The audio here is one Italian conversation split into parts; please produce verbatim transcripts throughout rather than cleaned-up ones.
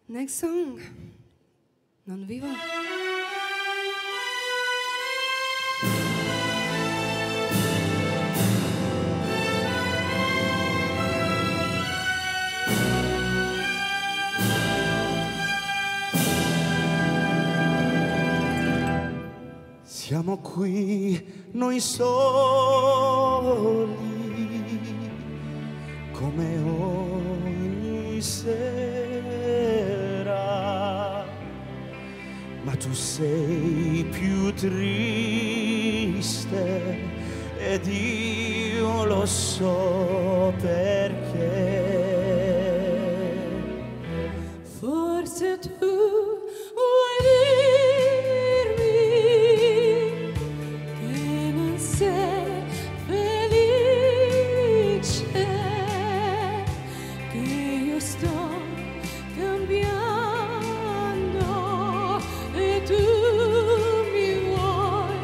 Next song, Non vivo. Siamo qui noi soli, come ogni sera, ma tu sei più triste ed io lo so perché. Forse tu vuoi dirmi che non sei felice, che io sto cambiando e tu mi vuoi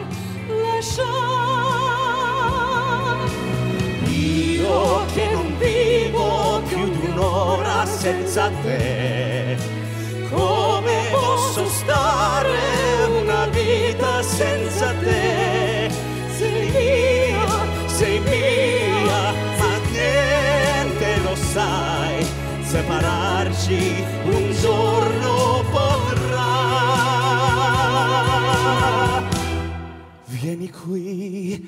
lasciare. Io che non vivo più di un'ora senza te, come posso stare una vita senza te? Sei mia, sei mia, ma niente lo sai, separarci un giorno potrà. Vieni qui,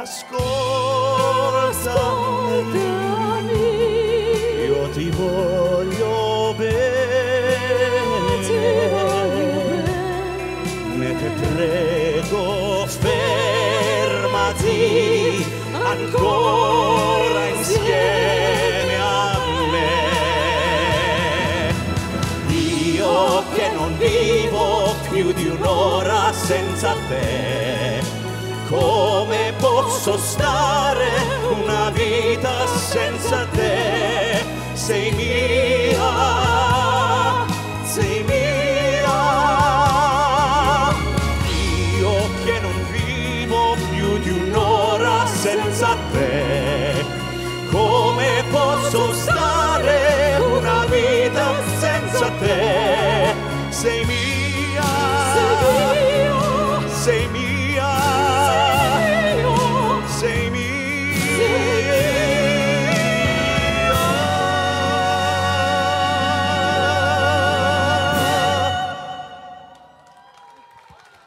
ascoltami, io ti voglio bene, ne te prego fermati ancora insieme a me. Io che non vivo più di un'ora senza te, come posso stare una vita senza te? Sei mia, sei mia. Io che non vivo più di un'ora senza te, come posso stare una vita senza te? Sei mia, sei mia. Sei mia.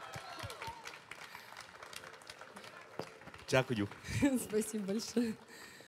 Дякую. Спасибо большое.